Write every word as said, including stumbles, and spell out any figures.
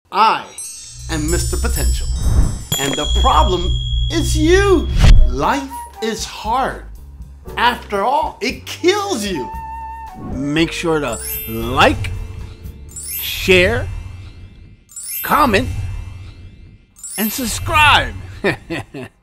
I am Mister Potential, and the problem is you. Life is hard. After all, it kills you. Make sure to like, share, comment, and subscribe.